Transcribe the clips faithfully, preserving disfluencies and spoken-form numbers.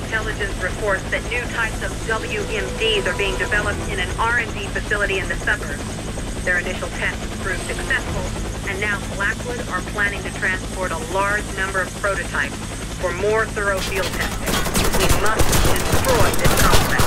intelligence reports that new types of W M Ds are being developed in an R and D facility in the suburbs. Their initial tests proved successful, and now Blackwood are planning to transport a large number of prototypes for more thorough field testing. We must destroy this complex.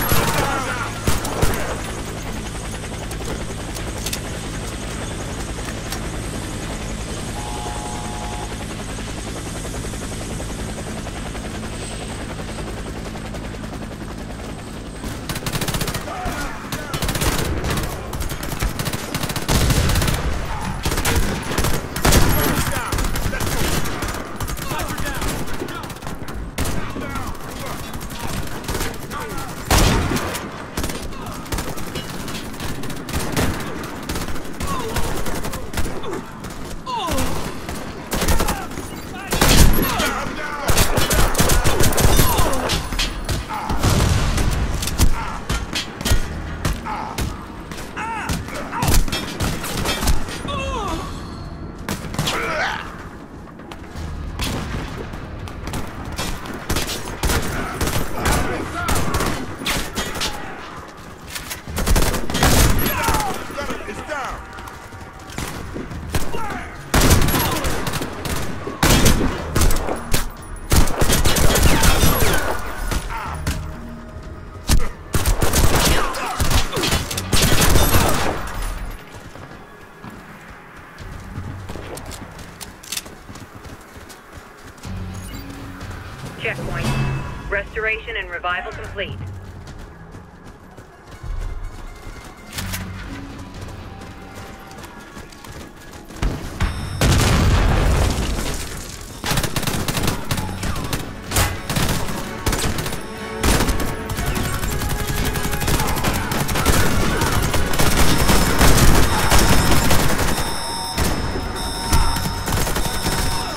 Checkpoint. Restoration and revival complete.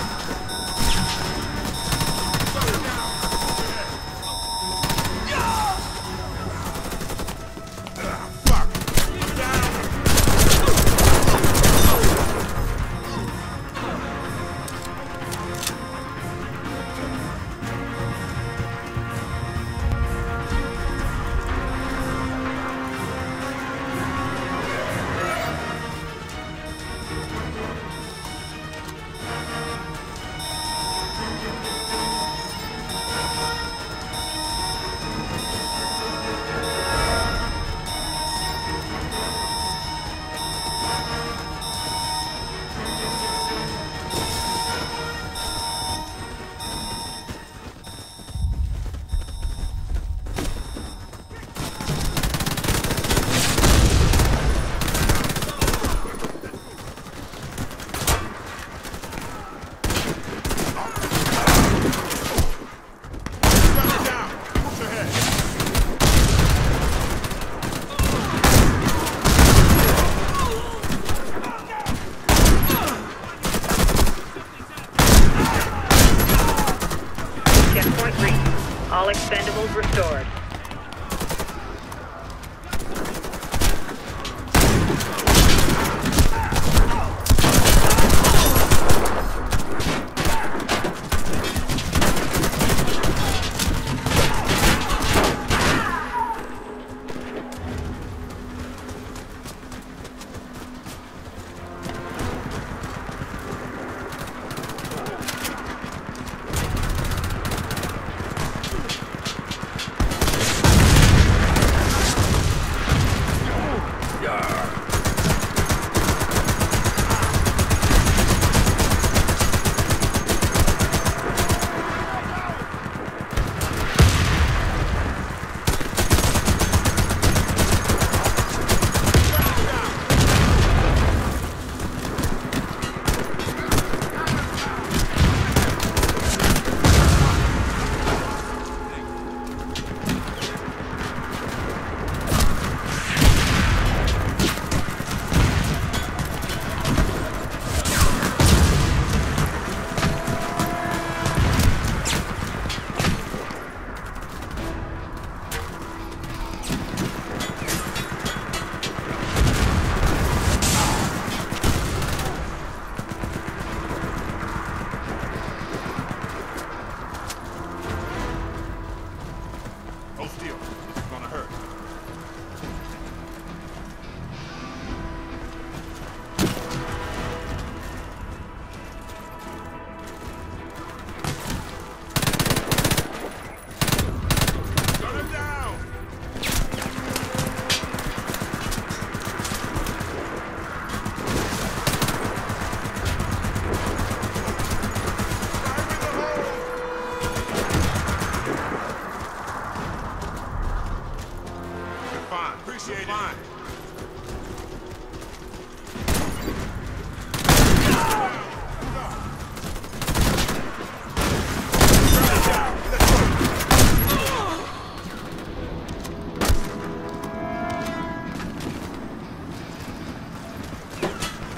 Yeah!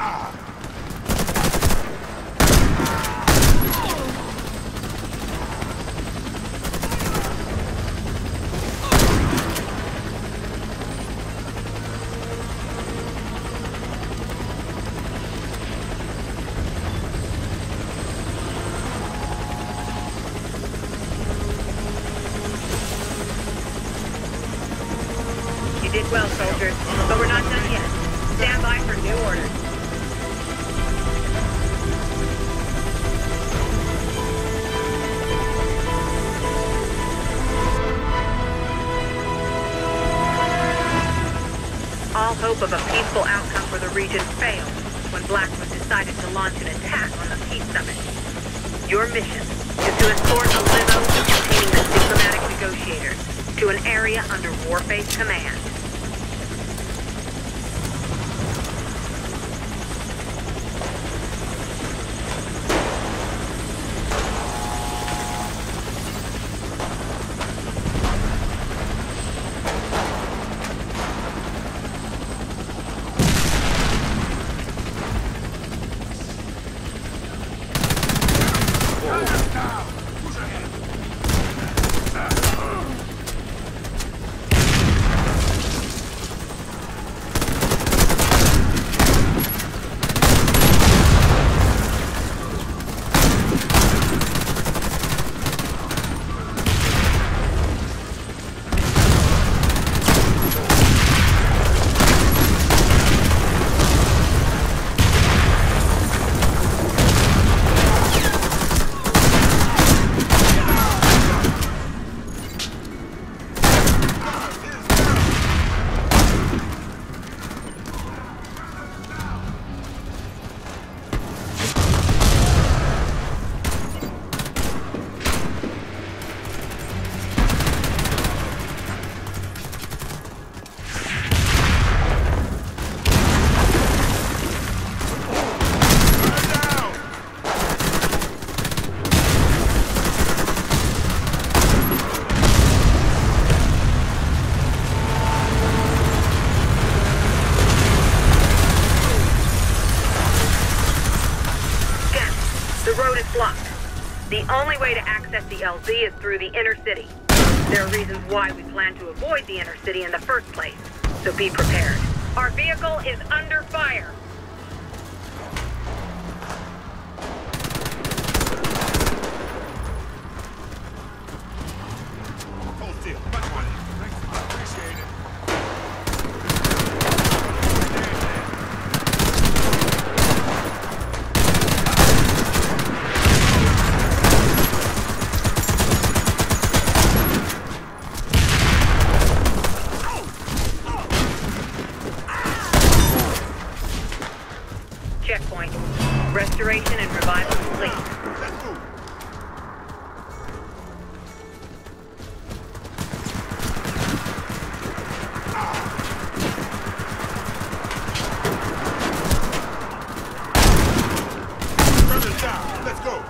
You did well, soldiers, but we're not done yet. Stand by for new orders. All hope of a peaceful outcome for the region failed when Blackwood decided to launch an attack on the Peace Summit. Your mission is to escort a limo containing the diplomatic negotiators to an area under Warface command. The only way to access the L Z is through the inner city. There are reasons why we plan to avoid the inner city in the first place, so be prepared. Our vehicle is under fire. Hold still. Back on it. Thanks. Appreciate it. Checkpoint. Restoration and revival complete. Let's move. Brothers down. Let's go.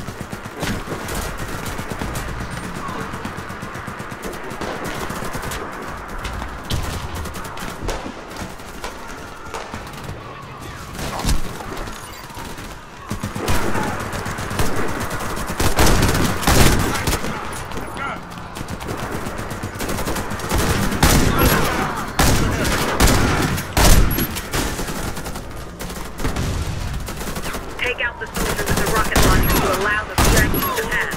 Take out the soldier with the rocket launcher to allow the French to pass.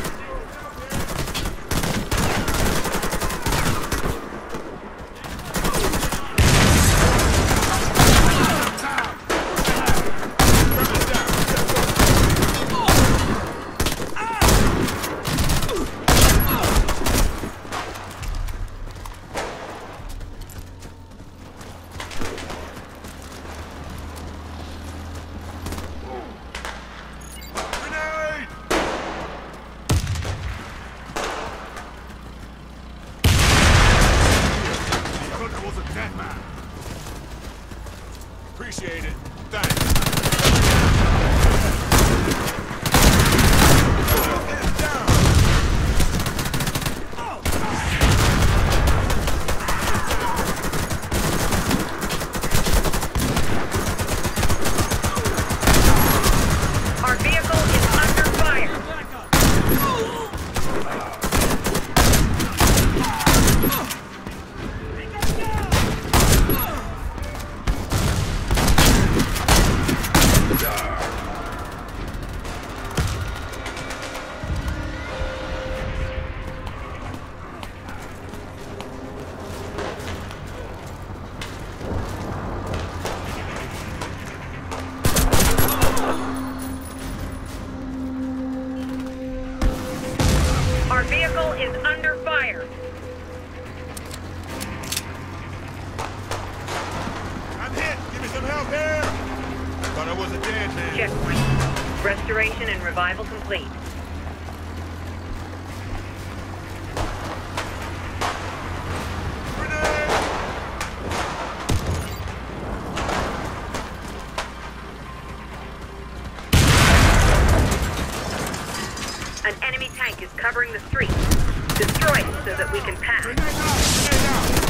Thought I was a dead man. Checkpoint. Restoration and revival complete. An enemy tank is covering the street. Destroy it so that we can pass. Grenade out! Grenade out!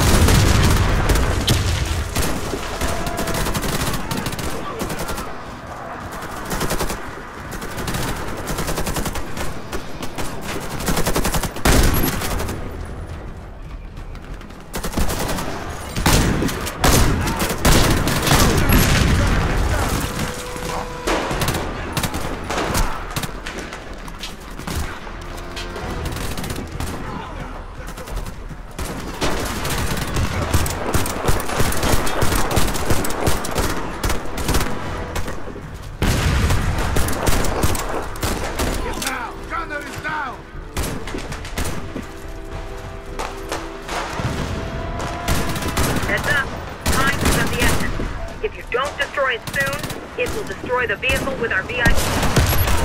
Heads up. Time is of the essence. If you don't destroy it soon, it will destroy the vehicle with our V I P.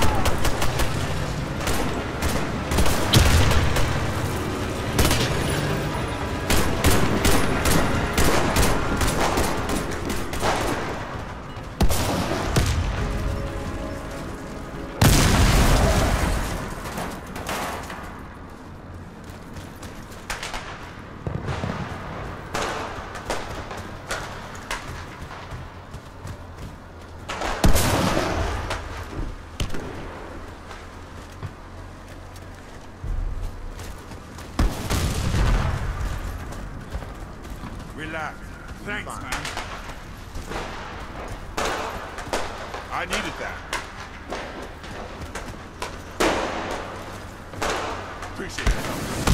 Relax. Thanks, man. I needed that. Appreciate it.